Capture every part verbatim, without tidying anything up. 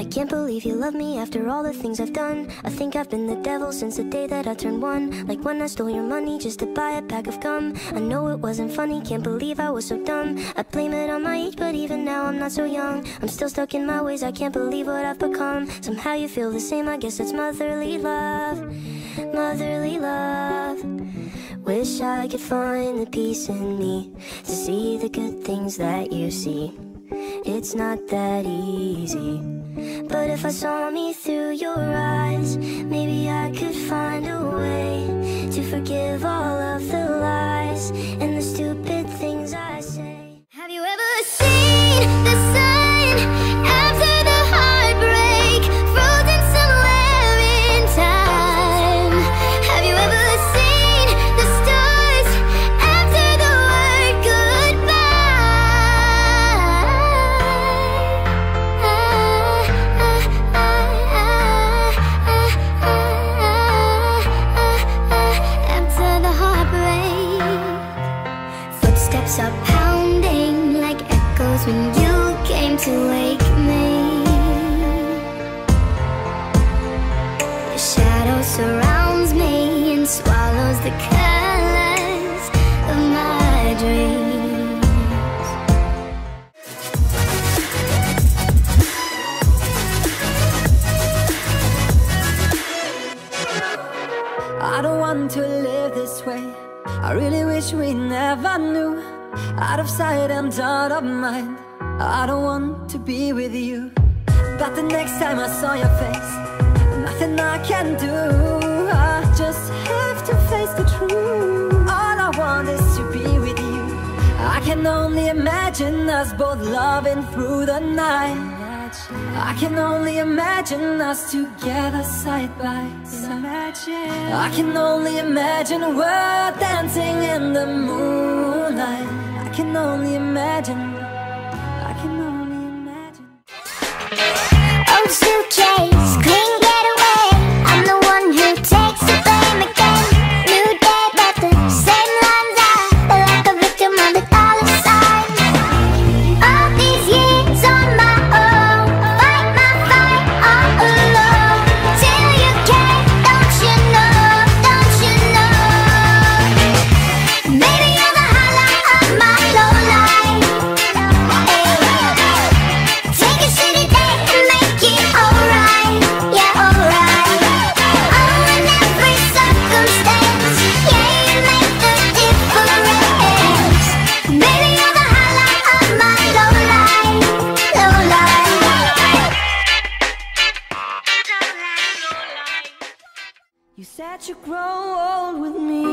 can't believe you love me after all the things I've done. I think I've been the devil since the day that I turned one. Like when I stole your money just to buy a pack of gum. I know it wasn't funny, can't believe I was so dumb. I blame it on my age, but even now I'm not so young. I'm still stuck in my ways, I can't believe what I've become. Somehow you feel the same, I guess it's motherly love. Motherly love. Wish I could find the peace in me to see the good things that you see. It's not that easy, but if I saw me through your eyes, maybe I could find a way to forgive all of the lies and the stupid things I say. Have you ever seen the sun after the heartbreak, frozen somewhere in time? Have you ever seen the stars after the word goodbye? After the heartbreak, footsteps are pounding like echoes when you came to wake me. Your shadow surrounds me and swallows the colors of my dreams. I don't want to live this way. I really wish we never knew. Out of sight and out of mind, I don't want to be with you. But the next time I saw your face, nothing I can do. I just have to face the truth. All I want is to be with you. I can only imagine us both loving through the night. I can only imagine us together side by side. I can only imagine we're dancing in the moonlight. I can only imagine. I can only imagine. Old suitcase, clean getaway. I'm the one who takes the blame again. New day, but the same lines out. Like a victim of the dollar sign. All these years on my own, fight my fight all alone. Till you can, don't you know, don't you know? Maybe you're the highlight of my low life. Take a shitty day and make it alright, yeah, alright. Oh, in every circumstance, yeah, you make the difference. Baby, you're the highlight of my low life, low life. You said you'd grow old with me.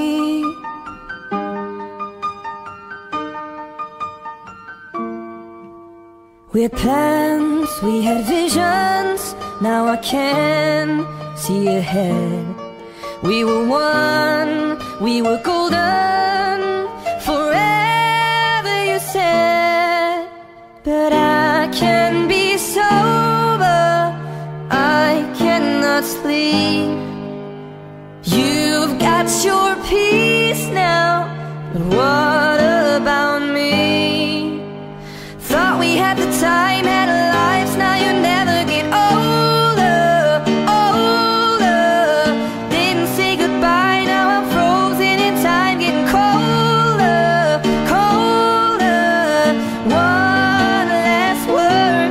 We had plans, we had visions. Now I can see ahead. We were one, we were golden. Forever you said. But I can be sober, I cannot sleep. You've got your peace now, but what about me? Thought we had the time, had our lives, now you never get older, older. Didn't say goodbye, now I'm frozen in time, getting colder, colder. One last word,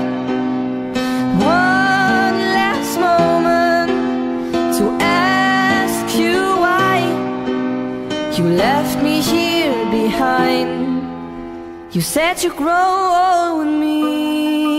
one last moment to ask you why you left me here behind. You said you'd grow old with me.